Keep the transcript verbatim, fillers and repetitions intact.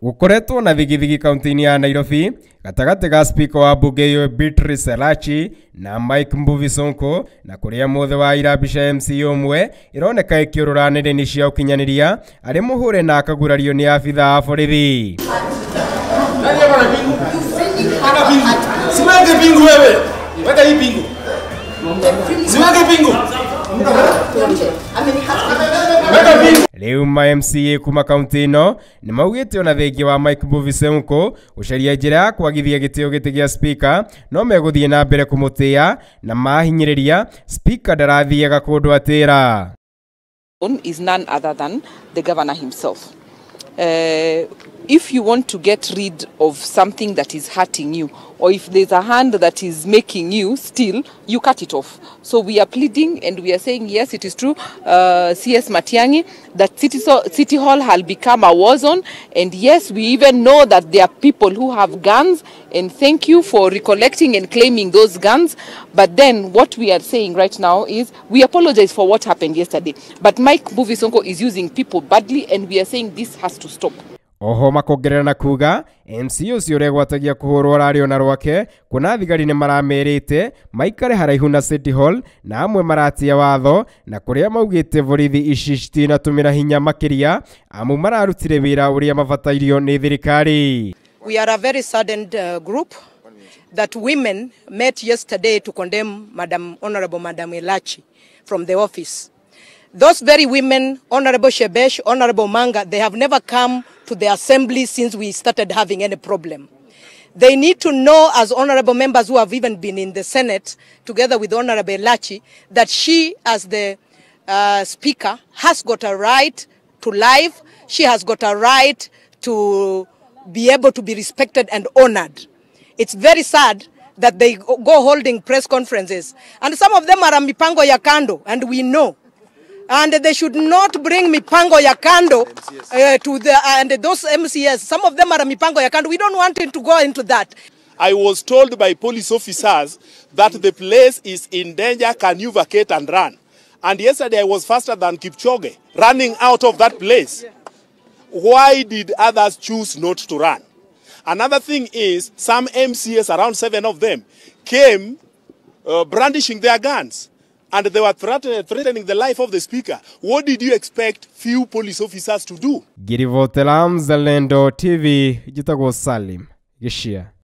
Gukoretwo na thigithigi kaunti-ini ya Nairobi gatagati ga speaker wa bunge yo Beatrice Elachi na Mike Mbuvi Sonko, na kuria mothe wa irabica M C omwe ironeka ikiurura nene-ini cia ukinyaniria ari muhure na akagurario ni abitha a borithi. Simage pingu wewe. Weka hii pingu. Simage pingu. Weka pingu. Riu ma M C A kuma kaunti ino ni maugite ona thengia wa Mike Mbuvi Sonko ucaria njira ya kwagithia gitio giti gia speaker no meguthie na mbere kumutia na mahinyiriria speaker ndarathiaga kundu atira. Is none other than the governor himself. Uh, if you want to get rid of something that is hurting you, or if there's a hand that is making you still, you cut it off. So we are pleading and we are saying, yes, it is true, uh, C S Matiang'i, that City, so City Hall has become a war zone. And yes, we even know that there are people who have guns, and thank you for recollecting and claiming those guns. But then what we are saying right now is we apologize for what happened yesterday. But Mike Mbuvi Sonko is using people badly, and we are saying this has to stop. Oho makongerera na kuga M C ucio uregwatagia kuhurwo rario na rwake kuna thigari ni maramerite maikare haraihu na City Hall na amwe maratia watho na kuria maugite borithi ici citinatumira hinya makiria amu mararutire wira uria mabatairio ni thirikari. We are a very saddened uh, group that women met yesterday to condemn Madam Honorable Madam Elachi from the office. Those very women, Honorable Shebesh, Honorable Manga, they have never come to the assembly since we started having any problem. They need to know, as honorable members who have even been in the Senate, together with Honorable Elachi, that she, as the uh, speaker, has got a right to life. She has got a right to be able to be respected and honored. It's very sad that they go holding press conferences, and some of them are a mipango ya kando, and we know. And they should not bring mipango ya kando uh, to the uh, and those M C S. Some of them are mipango ya kando. We don't want to go into that. I was told by police officers that the place is in danger. Can you vacate and run? And yesterday I was faster than Kipchoge running out of that place. Why did others choose not to run? Another thing is some M C S, around seven of them, came uh, brandishing their guns. And they were threatening the life of the speaker. What did you expect few police officers to do? Girivotela Mzalendo T V, jitagwo Salim Gishia.